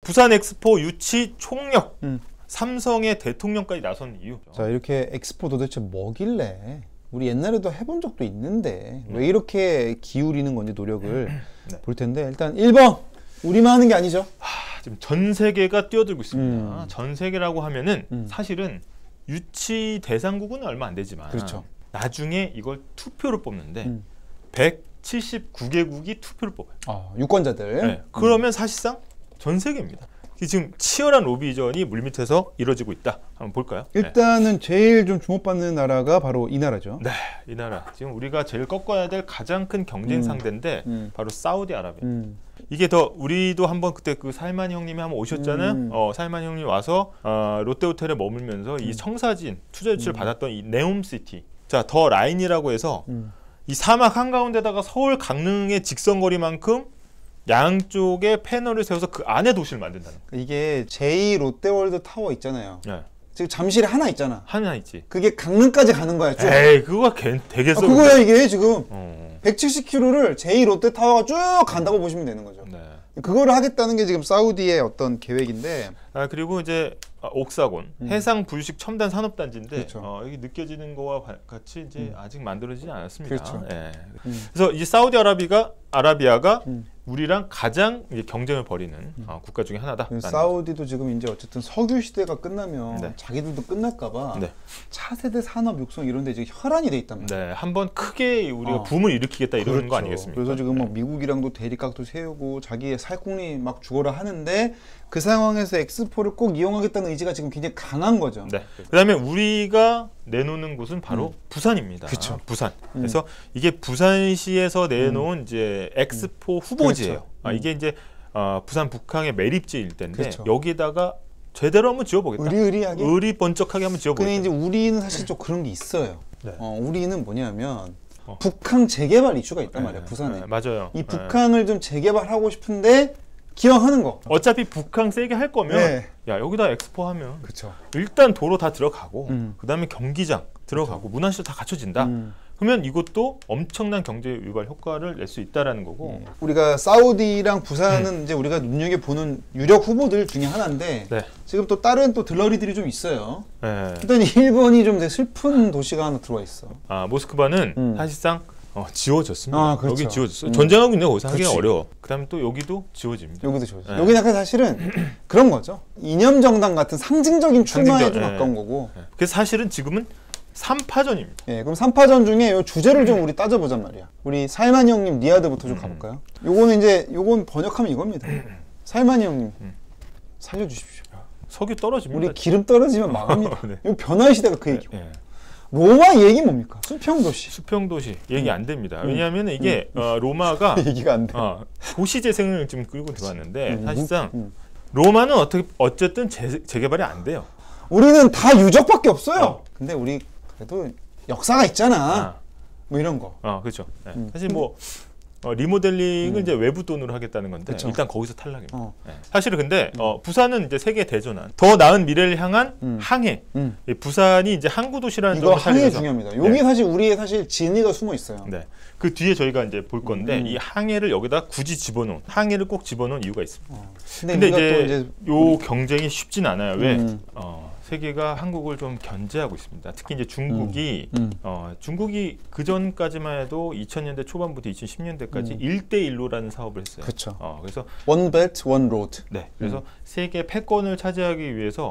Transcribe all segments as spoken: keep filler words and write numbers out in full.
부산 엑스포 유치 총력. 음. 삼성의 대통령까지 나선 이유. 자, 이렇게 엑스포 도대체 뭐길래 우리 옛날에도 해본 적도 있는데 음. 왜 이렇게 기울이는 건지 노력을 네. 볼 텐데, 일단 일 번 우리만 하는 게 아니죠. 하, 지금 전 세계가 뛰어들고 있습니다. 음. 전 세계라고 하면은 음. 사실은 유치 대상국은 얼마 안 되지만 그렇죠. 나중에 이걸 투표를 뽑는데 음. 백칠십구 개국이 투표를 뽑아요. 아, 유권자들. 네. 그러면 사실상 전 세계입니다. 지금 치열한 로비전이 물밑에서 이루어지고 있다. 한번 볼까요? 일단은 네. 제일 좀 주목받는 나라가 바로 이 나라죠. 네, 이 나라. 지금 우리가 제일 꺾어야 될 가장 큰 경쟁 음. 상대인데 음. 바로 사우디아라비아. 음. 이게 더 우리도 한번 그때 그 살만 형님이 한번 오셨잖아요. 음. 어, 살만 형님 와서 어, 롯데호텔에 머물면서 음. 이 청사진 투자 유치를 음. 받았던 이 네옴시티. 자, 더 라인이라고 해서 음. 이 사막 한가운데다가 서울 강릉의 직선거리만큼 양쪽에 패널을 세워서 그 안에 도시를 만든다는 거예요. 이게 제이 롯데월드 타워 있잖아요. 네. 지금 잠실에 하나 있잖아. 하나 있지. 그게 강릉까지 가는 거야. 쭉. 에이, 그거가 되겠어. 아, 그거야 이게 지금. 어. 백칠십 킬로미터를 제이 롯데타워가 쭉 간다고 보시면 되는 거죠. 네. 그거를 하겠다는 게 지금 사우디의 어떤 계획인데. 아, 그리고 이제 옥사곤 음. 해상 불식 첨단 산업단지인데 그렇죠. 어, 여기 느껴지는 거와 같이 이제 음. 아직 만들어지지 않았습니다. 그렇죠. 예. 음. 그래서 이제 사우디아라비아가 아라비아가 음. 우리랑 가장 이제 경쟁을 벌이는 음. 어, 국가 중에 하나다. 사우디도 지금 이제 어쨌든 석유 시대가 끝나면 네. 자기들도 끝날까봐 네. 차세대 산업 육성 이런 데 지금 혈안이 돼 있단 말이에요. 네, 한번 크게 우리가 어. 붐을 일으키겠다 이러는 그렇죠. 거 아니겠습니까? 그래서 지금 막 네. 미국이랑도 대립각도 세우고 자기의 살콩이 막 죽어라 하는데, 그 상황에서 엑스포를 꼭 이용하겠다는 의지가 지금 굉장히 강한 거죠. 네. 그다음에 우리가 내놓는 곳은 바로 음. 부산입니다. 그쵸. 부산. 음. 그래서 이게 부산시에서 내놓은 음. 이제 엑스포 후보지예요. 그렇죠. 아, 음. 이게 이제 어, 부산 북항의 매립지 일대인데 그렇죠. 여기다가 제대로 한번 지어보겠다. 의리의리하게. 의리번쩍하게 한번 지어보겠다. 근데 이제 우리는 사실 좀 그런 게 있어요. 네. 어, 우리는 뭐냐면 어. 북항 재개발 이슈가 있단 네, 말이에요. 부산에. 네, 맞아요. 이 네. 북항을 좀 재개발하고 싶은데 기왕하는 거. 어차피 북항 세게 할 거면 네. 야 여기다 엑스포 하면 그렇죠. 일단 도로 다 들어가고 음. 그다음에 경기장 들어가고 문화시설 다 갖춰진다. 음. 그러면 이것도 엄청난 경제 유발 효과를 낼 수 있다라는 거고. 네. 우리가 사우디랑 부산은 음. 이제 우리가 눈여겨 보는 유력 후보들 중에 하나인데 네. 지금 또 다른 또 들러리들이 좀 있어요. 네. 일단 일본이 좀 되게 슬픈 도시가 하나 들어와 있어. 아 모스크바는 음. 사실상 어, 지워졌습니다. 아, 그렇죠. 여기 지워졌어요. 음. 전쟁하고 있는 거기서 하기가 그렇지. 어려워. 그다음에 또 여기도 지워집니다. 여기도 좋죠. 네. 여기는 약간 사실은 그런 거죠. 이념 정당 같은 상징적인 출마에 상징적, 좀 네. 가까운 거고. 네. 그래서 사실은 지금은 삼 파전입니다. 예, 그럼 삼 파전 중에 요 주제를 좀 우리 따져보잔 말이야. 우리 살만이 형님 니아드부터 좀 음. 가볼까요? 요거는 이제 요건 번역하면 이겁니다. 살만이 형님 음. 살려주십시오. 석유 떨어집니다. 우리 기름 떨어지면 망합니다. 네. 요 변화의 시대가 그 얘기고. 네. 로마 얘기 뭡니까? 수평도시. 수평도시 얘기 안 됩니다. 음. 왜냐하면 이게 어, 로마가 얘기가 안 돼. 어, 도시 재생을 지금 끌고 들어왔는데 음, 사실상 음. 로마는 어떻게 어쨌든 재, 재개발이 안 돼요. 우리는 다 유적밖에 없어요. 어. 근데 우리 그래도 역사가 있잖아. 아, 뭐 이런 거. 어, 그렇죠. 네. 음. 사실 뭐 어, 리모델링을 음. 이제 외부 돈으로 하겠다는 건데 그쵸. 일단 거기서 탈락입니다. 어. 네. 사실은 근데 어, 부산은 이제 세계 대전환, 더 나은 미래를 향한 음. 항해. 음. 이 부산이 이제 항구 도시라는 이거 점을 항해 살리면서 중요합니다. 여기 네. 사실 우리의 사실 진위가 숨어 있어요. 네. 그 뒤에 저희가 이제 볼 건데 음. 이 항해를 여기다 굳이 집어넣은 항해를 꼭 집어넣은 이유가 있습니다. 어. 근데, 우리가 이제, 또 이제 요 경쟁이 쉽진 않아요. 왜? 음. 어, 세계가 한국을 좀 견제하고 있습니다. 특히 이제 중국이 음. 어, 중국이 그 전까지만 해도 이천 년대 초반부터 이천십 년대까지 음. 일 대 일로라는 사업을 했어요. 그쵸. 어, 그래서 원 벨트 원 로드. 네, 그래서 음. 세계 패권을 차지하기 위해서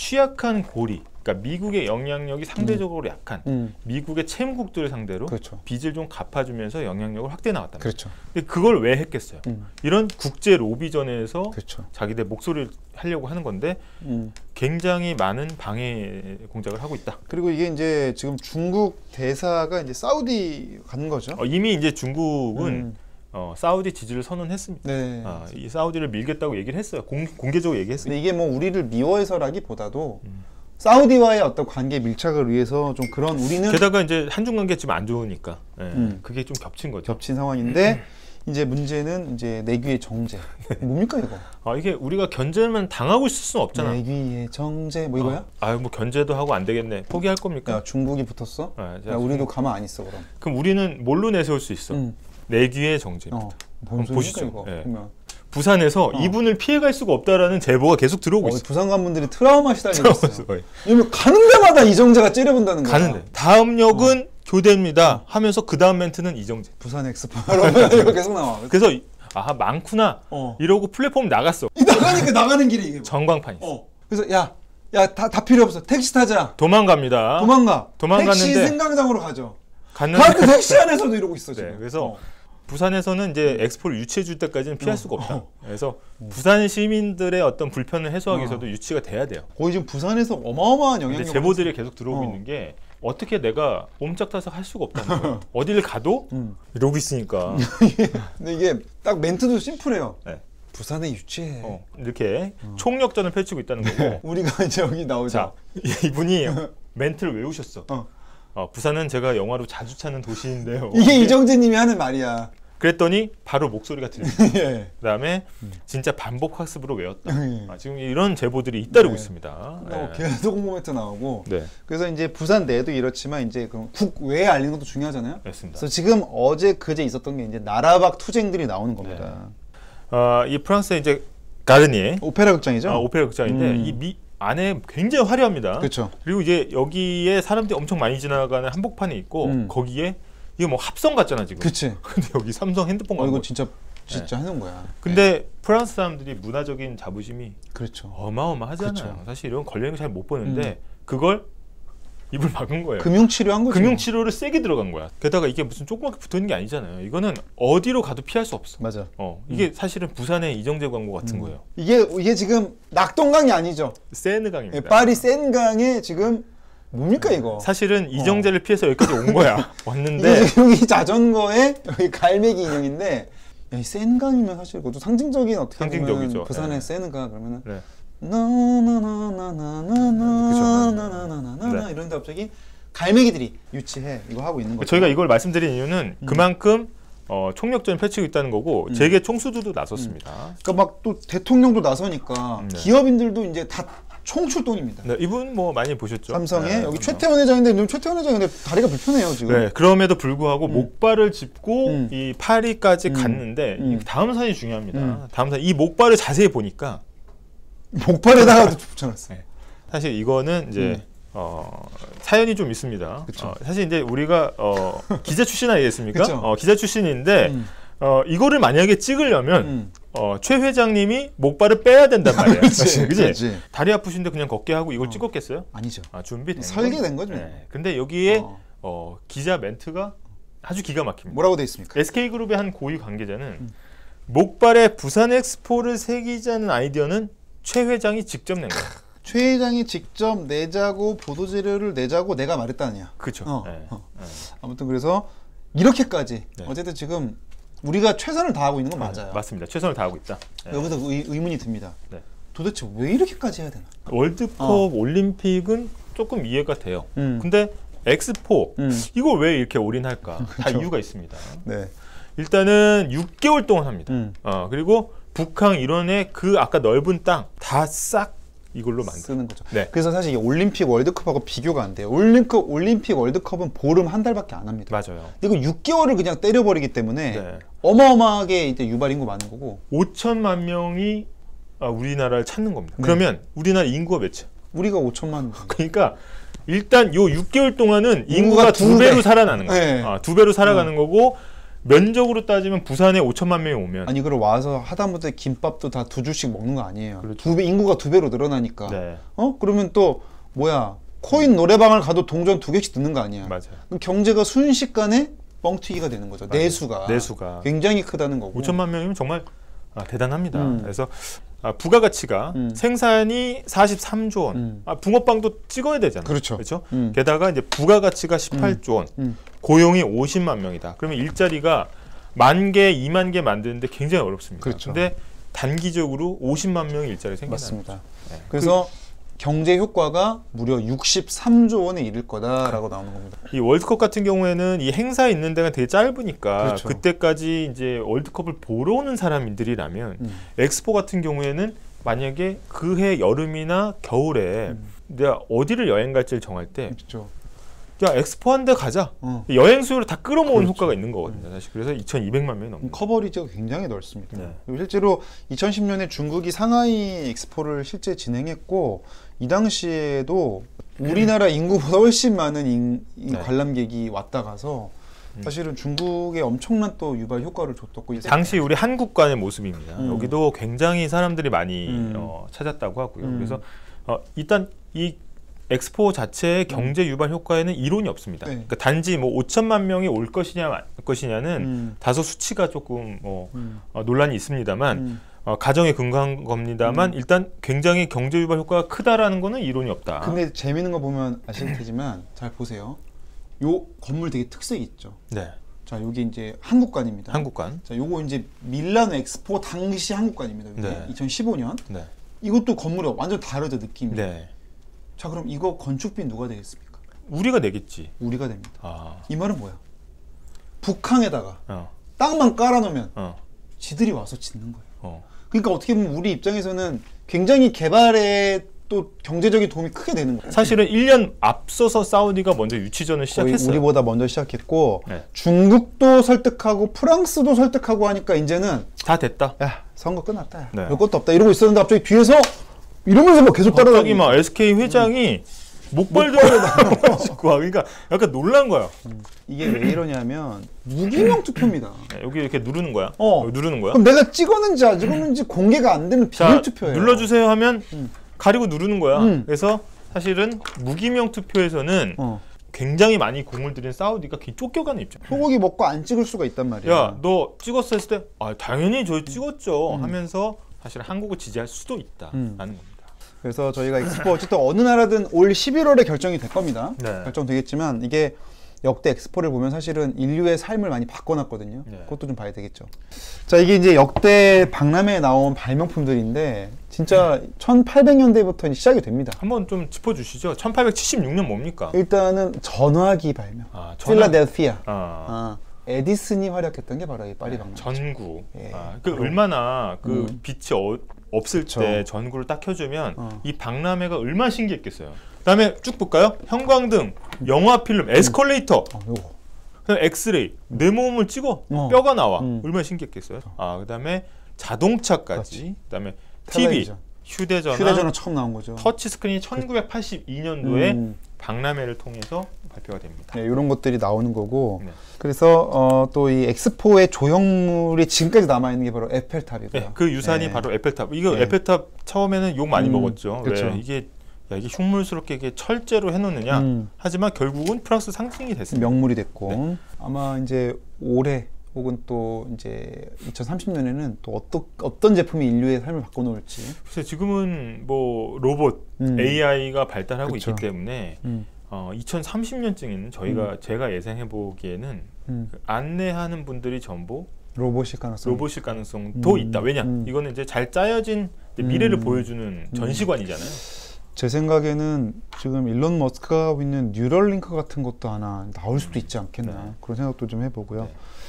취약한 고리, 그러니까 미국의 영향력이 상대적으로 약한 음. 미국의 채무국들을 상대로 그렇죠. 빚을 좀 갚아주면서 영향력을 확대해 나갔다. 그렇죠. 근데 그걸 왜 했겠어요? 음. 이런 국제 로비전에서 그렇죠. 자기들 목소리를 하려고 하는 건데 음. 굉장히 많은 방해 공작을 하고 있다. 그리고 이게 이제 지금 중국 대사가 이제 사우디 간 거죠. 어, 이미 이제 중국은 음. 어, 사우디 지지를 선언했습니다. 네. 아, 이 사우디를 밀겠다고 얘기를 했어요. 공, 공개적으로 얘기했어요. 근데 이게 뭐 우리를 미워해서라기보다도 음. 사우디와의 어떤 관계 밀착을 위해서 좀 그런 우리는 게다가 이제 한중 관계 지금 안 좋으니까 예, 음. 그게 좀 겹친 거죠. 겹친 상황인데 이제 문제는 이제 내귀의 정제. 뭡니까 이거? 아 이게 우리가 견제만 당하고 있을 수는 없잖아. 내귀의 정제 뭐 이거야? 어, 아유 뭐 견제도 하고 안 되겠네. 포기할 겁니까? 야 중국이 붙었어? 아, 야 우리도 가만 안 있어 그럼. 그럼 우리는 뭘로 내세울 수 있어? 음. 내귀의 정제입니다. 어. 뭔 보시죠. 소리니까 이거? 예. 그러면 부산에서 어. 이분을 피해갈 수가 없다라는 제보가 계속 들어오고 어, 있어요. 부산 간 분들이 트라우마 시달리고 있어요. 거의. 왜냐면 가는 데마다 이정재가 째려본다는 거야. 가는데 다음 역은 교대입니다 하면서 그 다음 멘트는 이정재. 부산 엑스포 이거 계속 나와. 그래서 아 많구나 어. 이러고 플랫폼 나갔어. 이 나가니까 나가는 길이 이게. 전광판이 있어. 어. 그래서 야, 야, 다, 다 필요 없어. 택시 타자. 도망갑니다. 도망가. 도망갔는데 택시 생강장으로 가죠. 갔는데 그 택시 안에서도 이러고 있어 지금. 네, 그래서 어. 부산에서는 이제 엑스포를 유치해 줄 때까지는 피할 어. 수가 없다. 어. 그래서 부산 시민들의 어떤 불편을 해소하기 위해서도 어. 유치가 돼야 돼요. 거의 지금 부산에서 어마어마한 근데 영향력. 제보들이 계속 들어오고 어. 있는 게 어떻게 내가 옴짝달싹 할 수가 없다는 거예요. 어디를 가도 음. 이러고 있으니까 근데 이게 딱 멘트도 심플해요. 네. 부산에 유치해. 어, 이렇게 총력전을 펼치고 있다는 거고. 우리가 이제 여기 나오죠. 자, 이분이 멘트를 외우셨어. 어. 어, 부산은 제가 영화로 자주 찾는 도시인데요. 이게 이정재님이 하는 말이야. 그랬더니 바로 목소리가 들려요. 예. 그다음에 진짜 반복 학습으로 외웠다. 예. 아, 지금 이런 제보들이 잇따르고 네. 있습니다. 끝나고 네. 계속 홍보 멘트 나오고. 네, 그래서 이제 부산 내도 이렇지만 이제 그럼 국외에 알리는 것도 중요하잖아요. 맞습니다. 그래서 지금 어제 그제 있었던 게 이제 나라박 투쟁들이 나오는 겁니다. 어, 이 프랑스의 이제 가르니에 오페라 극장이죠. 아, 오페라 극장인데 음. 이 미, 안에 굉장히 화려합니다. 그렇죠. 그리고 이제 여기에 사람들이 엄청 많이 지나가는 한복판이 있고 음. 거기에 이게 뭐 합성 같잖아 지금. 그치. 근데 여기 삼성 핸드폰 어, 광고. 이거 진짜 진짜 하는 거야. 근데 프랑스 사람들이 문화적인 자부심이 그렇죠. 어마어마하잖아요. 그쵸. 사실 이런 걸리는 거 잘 못 보는데 음. 그걸 입을 막은 거예요. 금융 치료한 거죠. 금융 치료를 세게 들어간 거야. 게다가 이게 무슨 조그맣게 붙어 있는 게 아니잖아요. 이거는 어디로 가도 피할 수 없어. 맞아. 어, 이게 사실은 부산의 이정재 광고 같은 음. 거예요. 이게 이게 지금 낙동강이 아니죠. 세느강입니다. 예, 파리 센강에 지금 뭡니까 이거? 사실은 이정재를 피해서 여기까지 온 거야. 왔는데 이게 지금 여기 자전거에 여기 갈매기 인형인데 야, 이 센강이면 사실 그것도 상징적인 어떻게 상징적이죠. 보면 부산의 네. 센강 그러면은 네. 나나나나나나나나나나나나 네. 이런데 갑자기 갈매기들이 유치해 이거 하고 있는 거죠. 저희가 이걸 말씀드린 이유는 음. 그만큼 어, 총력전을 펼치고 있다는 거고 음. 재계 총수들도 나섰습니다. 그러니까 막 또 대통령도 나서니까 네. 기업인들도 이제 다 총출동입니다. 네, 이분 뭐 많이 보셨죠? 삼성에 네, 여기 삼성. 최태원 회장인데 지금 최태원 회장인데 다리가 불편해요 지금. 네, 그럼에도 불구하고 음. 목발을 짚고 음. 이 파리까지 음. 갔는데 음. 이 다음 사진이 중요합니다. 음. 다음 사진 이 목발을 자세히 보니까 목발에다가도 붙여놨어. 네. 사실 이거는 이제 음. 어, 사연이 좀 있습니다. 그쵸. 어, 사실 이제 우리가 어, 기자 출신 아니겠습니까? 그쵸. 어, 기자 출신인데 음. 어, 이거를 만약에 찍으려면 음. 어, 최 회장님이 목발을 빼야 된단 말이에요. 그렇지, 그지? 그렇지. 다리 아프신데 그냥 걷게 하고 이걸 어. 찍었겠어요? 아니죠. 아, 준비된 설계된 거죠. 네. 근데 여기에 어. 어, 기자 멘트가 아주 기가 막힙니다. 뭐라고 돼 있습니까? 에스케이그룹의 한 고위 관계자는 음. 목발에 부산 엑스포를 새기자는 아이디어는 최 회장이 직접 낸 거예요. 최 회장이 직접 내자고 보도 자료를 내자고 내가 말했다냐. 그렇죠. 어, 네. 어. 네. 아무튼 그래서 이렇게까지 네. 어쨌든 지금 우리가 최선을 다하고 있는 건 맞아요. 네, 맞습니다. 최선을 다하고 있다. 네. 여기서 의, 의문이 듭니다. 네. 도대체 왜 이렇게까지 해야 되나? 월드컵 어. 올림픽은 조금 이해가 돼요. 음. 근데 엑스포 음. 이거 왜 이렇게 올인할까? 다 그렇죠. 이유가 있습니다. 네. 일단은 육 개월 동안 합니다. 음. 어, 그리고 북한 일원의 그 아까 넓은 땅 다 싹 이걸로 만들. 쓰는 거죠. 네. 그래서 사실 이게 올림픽 월드컵하고 비교가 안 돼요. 올림픽 올림픽 월드컵은 보름 한 달밖에 안 합니다. 맞아요. 근데 이거 육 개월을 그냥 때려버리기 때문에 네. 어마어마하게 이제 유발 인구 많은 거고 오천만 명이 아, 우리나라를 찾는 겁니다. 네. 그러면 우리나라 인구가 몇이야? 우리가 오천만 그러니까 일단 요 육 개월 동안은 인구가, 인구가 두 두 배로 배. 살아나는 거예요. 네. 아, 두 배로 살아가는 거고 면적으로 따지면 부산에 오천만 명이 오면 아니 그럼 와서 하다못해 김밥도 다 두 줄씩 먹는 거 아니에요. 그렇죠. 두 배 인구가 두 배로 늘어나니까. 네. 어? 그러면 또 뭐야? 코인 노래방을 가도 동전 두 개씩 듣는 거 아니야. 맞아요. 그럼 경제가 순식간에 뻥튀기가 되는 거죠. 맞아요. 내수가. 내수가 굉장히 크다는 거고. 오천만 명이면 정말 아, 대단합니다. 음. 그래서 아, 부가가치가 음. 생산이 사십삼조 원. 음. 아, 붕어빵도 찍어야 되잖아요. 그렇죠. 그렇죠? 음. 게다가 이제 부가가치가 십팔조 원, 음. 고용이 오십만 명이다. 그러면 일자리가 만 개, 이만 개 만드는데 굉장히 어렵습니다. 그렇죠. 근데 단기적으로 오십만 명의 일자리 생겨나요. 맞습니다. 네. 그래서 경제 효과가 무려 육십삼조 원에 이를 거다라고 나오는 겁니다. 이 월드컵 같은 경우에는 이 행사 있는 데가 되게 짧으니까 그렇죠. 그때까지 이제 월드컵을 보러 오는 사람들이라면 음. 엑스포 같은 경우에는 만약에 그해 여름이나 겨울에 음. 내가 어디를 여행 갈지를 정할 때 그렇죠. 야 엑스포 한 대 가자. 어. 여행 수요를 다 끌어모은 그렇죠. 효과가 있는 거거든요. 사실 그래서 이천이백만 명이 넘는. 커버리지가 굉장히 넓습니다. 네. 그리고 실제로 이천십 년에 중국이 상하이 엑스포를 실제 진행했고 이 당시에도 우리나라 인구보다 훨씬 많은 인, 인 네. 관람객이 왔다 가서 사실은 중국에 엄청난 또 유발 효과를 줬었고 당시 우리 한국관의 모습입니다. 음. 여기도 굉장히 사람들이 많이 음. 어, 찾았다고 하고요. 음. 그래서 어, 일단 이 엑스포 자체의 경제 유발 효과에는 이론이 없습니다. 네. 그러니까 단지 뭐 오천만 명이 올 것이냐 말 것이냐는 음. 다소 수치가 조금 뭐 음. 어, 논란이 있습니다만 음. 어, 가정에 근거한 겁니다만 음. 일단 굉장히 경제 유발 효과가 크다라는 거는 이론이 없다. 근데 재밌는 거 보면 아실 테지만 잘 보세요. 요 건물 되게 특색이 있죠. 네, 자, 여기 이제 한국관입니다. 한국관. 자, 요거 이제 밀라노 엑스포 당시 한국관입니다. 이게 네. 이천십오 년. 네, 이것도 건물이 완전 다르죠, 느낌이. 네. 자, 그럼 이거 건축비 누가 되겠습니까? 우리가 내겠지. 우리가 됩니다. 아, 이 말은 뭐야? 북한에다가 어, 땅만 깔아놓으면 어, 지들이 와서 짓는 거예요. 어. 그러니까 어떻게 보면 우리 입장에서는 굉장히 개발에 또 경제적인 도움이 크게 되는 거예요. 사실은 일 년 앞서서 사우디가 먼저 유치전을 거의 시작했어요. 우리보다 먼저 시작했고 네. 중국도 설득하고 프랑스도 설득하고 하니까 이제는 다 됐다. 야 선거 끝났다. 야. 네. 별 것도 없다 이러고 있었는데 갑자기 뒤에서 이러면서 막 계속 갑자기 따라다니고 막 에스케이 회장이 목발들고 그러니까 약간 놀란 거야. 이게 왜 이러냐면 무기명 투표입니다. 네, 여기 이렇게 누르는 거야. 어. 여기 누르는 거야. 그럼 내가 찍었는지 안 찍었는지 공개가 안 되는 자, 비밀 투표예요. 눌러주세요 하면 음. 가리고 누르는 거야. 음. 그래서 사실은 무기명 투표에서는 어. 굉장히 많이 공을 들인 사우디가 괜히 쫓겨가는 입장. 소고기 먹고 안 찍을 수가 있단 말이야. 야, 너 찍었어 했을 때, 아, 당연히 저 찍었죠 음. 하면서 사실 한국을 지지할 수도 있다라는 음. 겁니다. 그래서 저희가 엑스포 어쨌든 어느 나라든 올 십일월에 결정이 될 겁니다. 네. 결정되겠지만 이게 역대 엑스포를 보면 사실은 인류의 삶을 많이 바꿔놨거든요. 네. 그것도 좀 봐야 되겠죠. 자, 이게 이제 역대 박람회에 나온 발명품들인데 진짜 천팔백 년대부터 시작이 됩니다. 한번 좀 짚어주시죠. 천팔백칠십육 년 뭡니까? 일단은 전화기 발명. 아, 필라델피아. 아, 아, 에디슨이 활약했던 게 바로 이 파리 박람. 전구. 예. 아, 그 얼마나 그 음. 빛이 어, 없을 그쵸. 때 전구를 딱 켜주면 어. 이 박람회가 얼마나 신기했겠어요. 그다음에 쭉 볼까요? 형광등, 영화 필름, 에스컬레이터, 어, 요거. 그다음에 엑스레이. 내 몸을 찍어 어. 뼈가 나와. 음. 얼마나 신기했겠어요. 아, 그다음에 자동차까지. 그렇지. 그다음에 티비, 텔레비전. 휴대전화, 휴대전화 처음 나온 거죠. 터치 스크린이 천구백팔십이 년도에 음. 박람회를 통해서 발표가 됩니다. 네, 이런 것들이 나오는 거고. 네. 그래서 어, 또 이 엑스포의 조형물이 지금까지 남아 있는 게 바로 에펠탑이고요. 네, 그 유산이 네. 바로 에펠탑. 이거 네. 에펠탑 처음에는 욕 많이 음, 먹었죠. 그쵸. 왜 이게 야, 이게 흉물스럽게 이게 철제로 해놓느냐. 음. 하지만 결국은 프랑스 상징이 됐습니다. 명물이 됐고 네. 아마 이제 올해 혹은 또 이제 이천삼십 년에는 또 어떤 어떤 제품이 인류의 삶을 바꿔놓을지. 그래서 지금은 뭐 로봇, 음. 에이아이가 발달하고 그쵸. 있기 때문에 음. 어, 이천삼십 년쯤에는 저희가 제가 예상해 보기에는 음. 그 안내하는 분들이 전부 로봇일 가능성. 로봇일 가능성도 음. 있다. 왜냐? 음. 이거는 이제 잘 짜여진 이제 미래를 음. 보여주는 전시관이잖아요. 제 생각에는 지금 일론 머스크가 하고 있는 뉴럴링크 같은 것도 하나 나올 수도 있지 않겠나 네. 그런 생각도 좀 해보고요. 네.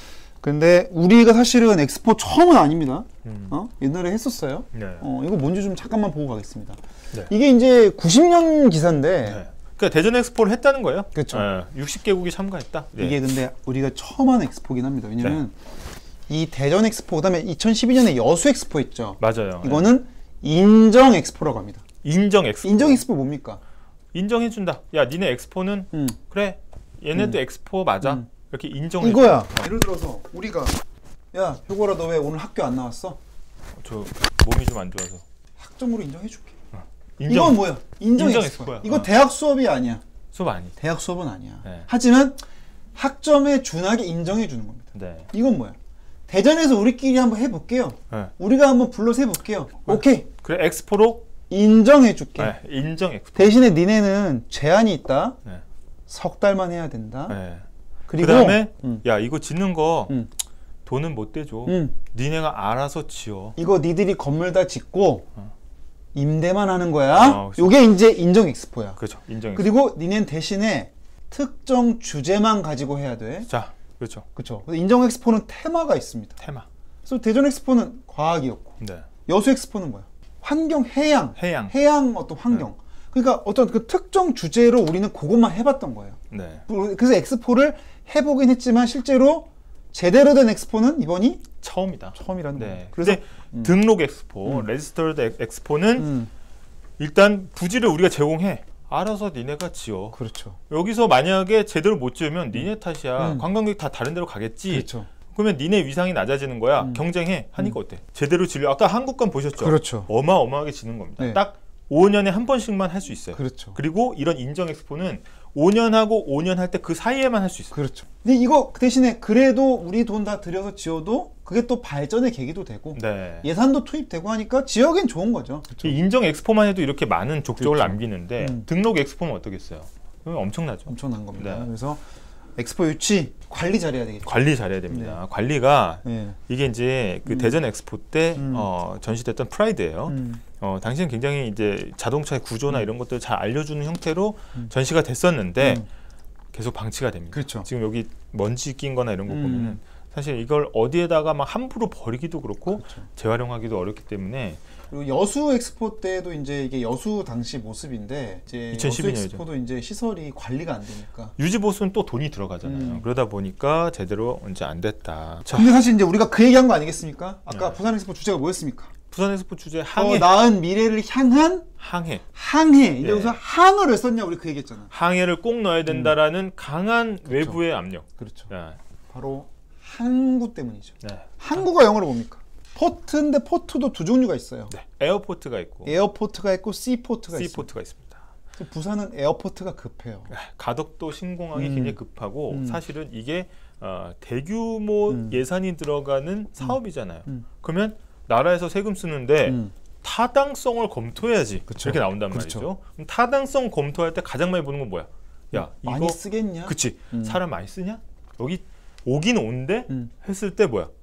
근데 우리가 사실은 엑스포 처음은 아닙니다. 음. 어? 옛날에 했었어요. 네. 어, 이거 뭔지 좀 잠깐만 보고 가겠습니다. 네. 이게 이제 구십 년 기사인데 네. 그러니까 대전 엑스포를 했다는 거예요. 그렇죠. 네. 육십 개국이 참가했다. 네. 이게 근데 우리가 처음 하는 엑스포긴 합니다. 왜냐면 이 대전 엑스포 그다음에 이천십이 년에 여수 엑스포 있죠. 맞아요. 이거는 인정 엑스포라고 합니다. 인정 엑스포. 인정 엑스포 뭡니까? 인정해준다. 야, 니네 엑스포는 음. 그래. 얘네도 엑스포 맞아. 음. 이렇게 인정해. 이거야. 예를 들어서 우리가 야 효고라 너 왜 오늘 학교 안 나왔어? 저 몸이 좀 안 좋아서. 학점으로 인정해줄게. 인정. 이건 뭐야? 인정, 인정 엑스포야. 엑스포야. 이거 어. 대학 수업이 아니야. 수업 아니. 대학 수업은 아니야. 네. 하지만 학점에 준하게 인정해 주는 겁니다. 네. 이건 뭐야? 대전에서 우리끼리 한번 해볼게요. 네. 우리가 한번 불러서 해볼게요. 오케이. 그래 엑스포로 인정해줄게. 네. 인정 엑스포. 대신에 니네는 제한이 있다. 네. 석 달만 해야 된다. 네. 그리고 그다음에 음. 야 이거 짓는 거 음. 돈은 못 대줘. 음. 니네가 알아서 지어. 이거 니들이 건물 다 짓고 어. 임대만 하는 거야. 어, 그렇죠. 요게 이제 인정 엑스포야. 그렇죠. 인정 엑스포. 그리고 니넨 대신에 특정 주제만 가지고 해야 돼. 자, 그렇죠. 그렇죠. 인정 엑스포는 테마가 있습니다. 테마. 그래서 대전 엑스포는 과학이었고 네. 여수 엑스포는 뭐야? 환경, 해양. 해양. 해양 어떤 환경. 네. 그러니까 어떤 그 특정 주제로 우리는 그것만 해봤던 거예요. 네. 그래서 엑스포를 해보긴 했지만 실제로 제대로 된 엑스포는 이번이 처음이다. 처음이라는 네. 거예요. 그래서 음. 등록 엑스포, 음. 레지스터드 엑스포는 음. 일단 부지를 우리가 제공해. 알아서 니네가 지어. 그렇죠. 여기서 만약에 제대로 못 지으면 니네 탓이야. 음. 관광객 다 다른 데로 가겠지. 그렇죠. 그러면 니네 위상이 낮아지는 거야. 음. 경쟁해. 하니까 어때? 제대로 질려. 아까 한국관 보셨죠? 그렇죠. 어마어마하게 지는 겁니다. 네. 딱 오 년에 한 번씩만 할 수 있어요. 그렇죠. 그리고 이런 인정 엑스포는 오 년 하고 오 년 할 때 그 사이에만 할 수 있어요. 그렇죠. 근데 이거 그 대신에 그래도 우리 돈 다 들여서 지어도 그게 또 발전의 계기도 되고 네. 예산도 투입되고 하니까 지역엔 좋은 거죠. 그렇죠. 이 인정 엑스포만 해도 이렇게 많은 족적을 그렇죠. 남기는데 음. 등록 엑스포는 어떻겠어요? 그건 엄청나죠. 엄청난 겁니다. 네. 그래서 엑스포 유치 관리 잘해야 되겠죠. 관리 잘해야 됩니다. 관리가 네. 이게 이제 그 음. 대전 엑스포 때 음. 어, 전시됐던 프라이드예요. 음. 어, 당시엔 굉장히 이제 자동차의 구조나 이런 것들을 잘 알려주는 형태로 음. 전시가 됐었는데 음. 계속 방치가 됩니다. 그렇죠. 지금 여기 먼지 낀 거나 이런 거 음. 보면은 사실 이걸 어디에다가 막 함부로 버리기도 그렇고 그렇죠. 재활용하기도 어렵기 때문에 그리고 여수 엑스포 때도 이제 이게 여수 당시 모습인데 이제 이천십이 여수 년이죠. 엑스포도 이제 시설이 관리가 안 되니까. 유지보수는 또 돈이 들어가잖아요. 음. 그러다 보니까 제대로 이제 안 됐다. 자, 근데 사실 이제 우리가 그 얘기한 거 아니겠습니까? 아까 네. 부산 엑스포 주제가 뭐였습니까? 부산 엑스포 주제 더 항해. 나은 미래를 향한 항해. 항해. 예. 여기서 항을 왜 썼냐 우리 그 얘기했잖아. 항해를 꼭 넣어야 된다라는 강한 외부의 압력. 그렇죠. 네. 바로 항구 때문이죠. 네. 항구가 영어로 뭡니까? 포트인데 포트도 두 종류가 있어요. 네. 에어포트가 있고 에어포트가 있고 씨포트가 있어요. 씨포트가 있습니다. 부산은 에어포트가 급해요. 네. 가덕도 신공항이 음. 굉장히 급하고 음. 사실은 이게 어, 대규모 음. 예산이 들어가는 사업이잖아요. 음. 그러면 나라에서 세금 쓰는데 음. 타당성을 검토해야지. 그쵸. 이렇게 나온단 그렇죠. 말이죠. 그럼 타당성 검토할 때 가장 많이 보는 건 뭐야? 야, 많이 이거 쓰겠냐? 그치. 음. 사람 많이 쓰냐? 여기 오긴 온데 음. 했을 때 뭐야?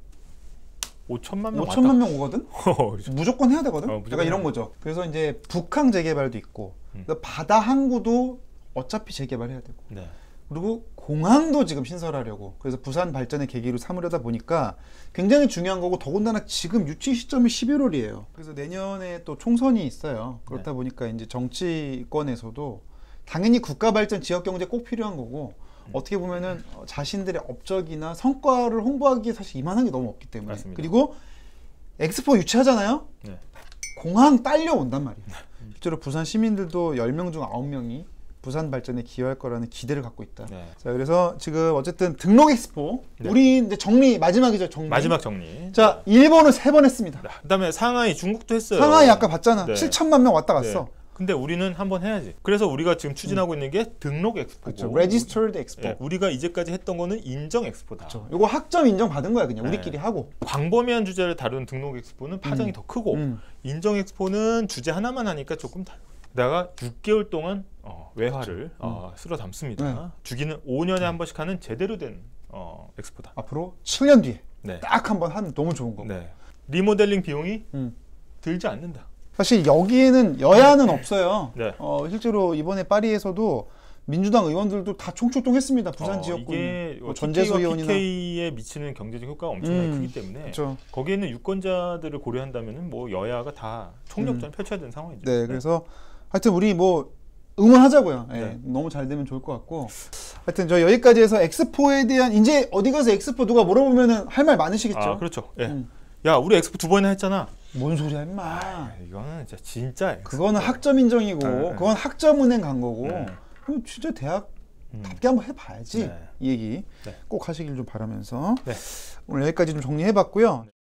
오천만 명 오천만 명 오거든? 왔다. 무조건 해야 되거든? 어, 무조건 약간 이런 해야 거죠. 그래서 이제 북항 재개발도 있고 음. 그러니까 바다 항구도 어차피 재개발해야 되고 네. 그리고 공항도 지금 신설하려고 그래서 부산 발전의 계기로 삼으려다 보니까 굉장히 중요한 거고 더군다나 지금 유치 시점이 십일월이에요. 그래서 내년에 또 총선이 있어요. 그렇다 네. 보니까 이제 정치권에서도 당연히 국가 발전, 지역 경제 꼭 필요한 거고 음. 어떻게 보면은 어, 자신들의 업적이나 성과를 홍보하기에 사실 이만한 게 너무 없기 때문에 맞습니다. 그리고 엑스포 유치하잖아요. 네. 공항 딸려온단 말이에요. 실제로 부산 시민들도 열 명 중 아홉 명이 부산 발전에 기여할 거라는 기대를 갖고 있다. 네. 자, 그래서 지금 어쨌든 등록 엑스포 네. 우리 이제 정리 마지막이죠. 정리. 마지막 정리. 자, 일본은 세 번 했습니다. 네. 그다음에 상하이 중국도 했어요. 상하이 아까 봤잖아. 네. 칠천만 명 왔다 갔어. 네. 근데 우리는 한번 해야지. 그래서 우리가 지금 추진하고 있는 게 등록 엑스포고. 그렇죠. Registered Expo. 예, 우리가 이제까지 했던 거는 인정 엑스포다. 그렇죠. 이거 학점 인정 받은 거야 그냥 네. 우리끼리 하고. 광범위한 주제를 다루는 등록 엑스포는 파장이 음. 더 크고 음. 인정 엑스포는 주제 하나만 하니까 조금 다. 내가 육 개월 동안 어, 외화를 어, 쓸어 담습니다. 네. 주기는 오 년에 한 번씩 하는 제대로 된 어, 엑스포다. 앞으로 칠 년 뒤에 네. 딱 한 번 하면 너무 좋은 거고. 네. 리모델링 비용이 음. 들지 않는다. 사실 여기에는 여야는 없어요. 네. 어, 실제로 이번에 파리에서도 민주당 의원들도 다 총출동했습니다. 부산 어, 지역구 이게 뭐 전재수 의원이나 피케이에 미치는 경제적 효과가 엄청나게 음, 크기 때문에 그렇죠. 거기에 있는 유권자들을 고려한다면은 뭐 여야가 다 총력전 펼쳐야 되는 상황이죠. 네, 그래서 하여튼 우리 뭐 응원하자고요. 예, 네. 너무 잘 되면 좋을 것 같고. 하여튼 저 여기까지 해서 엑스포에 대한 이제 어디 가서 엑스포 누가 물어보면은 할 말 많으시겠죠. 아, 그렇죠. 예. 음. 야, 우리 엑스포 두 번이나 했잖아. 뭔 소리야, 임마. 아, 이거는 진짜 진짜 엑스포. 그거는 학점 인정이고, 네. 그건 학점 은행 간 거고. 네. 그럼 진짜 대학 음. 답게 한번 해봐야지. 네. 이 얘기 네. 꼭 하시길 좀 바라면서 네. 오늘 여기까지 좀 정리해봤고요.